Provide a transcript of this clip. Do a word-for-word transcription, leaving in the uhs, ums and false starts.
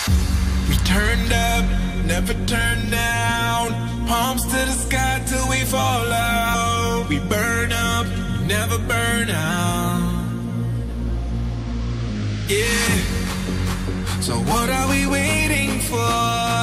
We turned up, never turned down. Palms to the sky till we fall out. We burn up, never burn out. Yeah. So what are we waiting for?